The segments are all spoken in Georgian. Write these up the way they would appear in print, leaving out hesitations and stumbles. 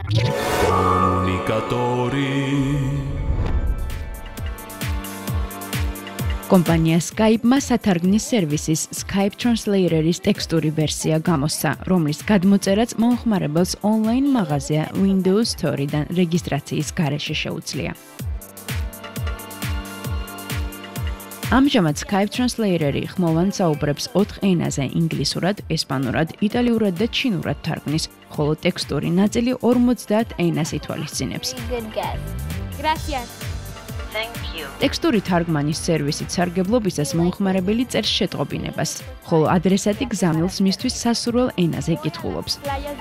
კომპანია Skype-მა სათარგმნის სერვისის Skype Translator-ის ტექსტური ვერსია გამოსცა, რომლის გადმოწერაც მომხმარებელს ონლაინ მაღაზია Windows Store-დან რეგისტრაციის გარეშე შეუძლია. ამჟამად Skype Translator-ი ხმოვან საუბრებს 4 ენაზე: ინგლისურად, ესპანურად, იტალიურად და ჩინურად თარგმნის, ხოლო ტექსტური ნაწილი 50 ენას ითვალისწინებს. ტექსტური თარგმანის სერვისით სარგებლობისას მომხმარებელი წერს შეტყობინებას, ხოლო ადრესატი გზავნილს მისთვის სასურველ ენაზე კითხულობს.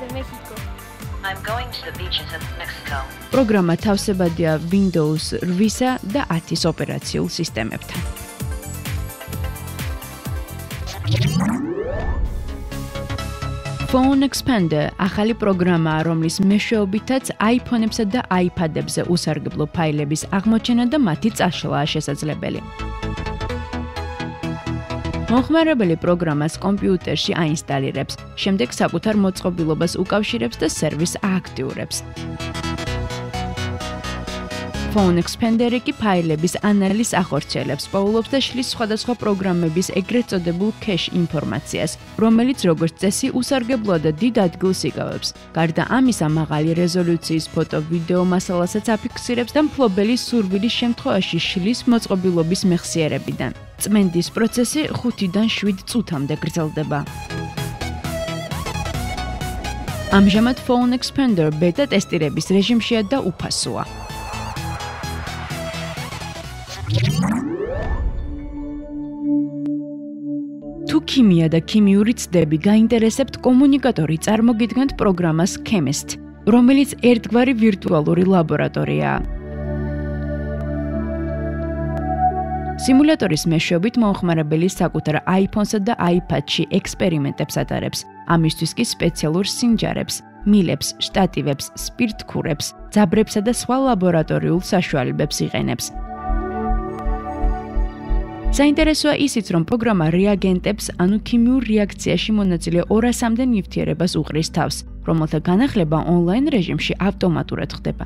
პროგრამა თავსებადია Windows 8-სა და 10-ის ოპერაციულ სისტემებთან. Phone Expander ახალი პროგრამაა, რომლის მეშვეობითაც iPhone-ებსა და iPad-ებზე უსარგებლო ფაილების აღმოჩენა და მათი წაშლაა შესაძლებელი. მომხმარებელი პროგრამას კომპიუტერში აინსტალირებს, შემდეგ საკუთარ მოწყობილობას უკავშირებს და სერვისს ააქტიურებს. Phone Expander-ი კი ფაილების ანალიზს ახორციელებს, პოულობს და შლის სხვადასხვა პროგრამების ეგრეთ წოდებულ cache ინფორმაციას, რომელიც როგორც წესი უსარგებლოა და დიდ ადგილს იკავებს. გარდა ამისა, მაღალი რეზოლუციის ფოტო-ვიდეო მასალასაც აფიქსირებს და მფლობელი სურვილის შემთხვევაში შლის მოწყობილობის მეხსიერებიდან. წმენდის პროცესი 5-დან 7 წუთამდე გრძელდება. ამჟამად Phone Expander ბეტა ტესტირების რეჟიმშია და უფასოა. თუ ქიმია და ქიმიური ცდები გაინტერესებთ, კომუნიკატორი წარმოგიდგენთ პროგრამას Chemist, რომელიც ერთგვარი ვირტუალური ლაბორატორიაა. სიმულატორის მეშვეობით მომხმარებელი საკუთარ iPhone-სა და iPad-ში ექსპერიმენტებს ატარებს, ამისთვის კი სპეციალურ სინჯარებს, მილებს, შტატივებს, სპირტქურებს, ძაბრებსა და სხვა ლაბორატორიულ საშუალებებს იყენებს. საინტერესოა ისიც, რომ პროგრამა რეაგენტებს, ანუ ქიმიურ რეაქციაში მონაწილე 200-მდე ნივთიერებას უყრის თავს, რომელთა განახლება ონლაინ რეჟიმში ავტომატურად ხდება.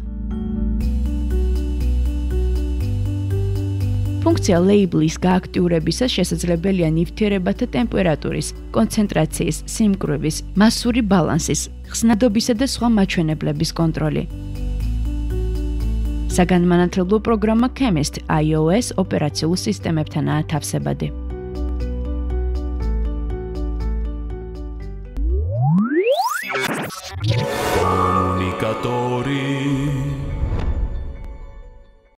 ფუნქცია ლეიბლის გააქტიურებისას შესაძლებელია ნივთიერებათა ტემპერატურის, კონცენტრაციის, სიმკვრივის, მასური ბალანსის, ხსნადობისა და სხვა მაჩვენებლების კონტროლი. საგანმანათლებლო პროგრამა Chemist iOS ოპერაციულ სისტემებთანაა თავსებადი. Comunicatori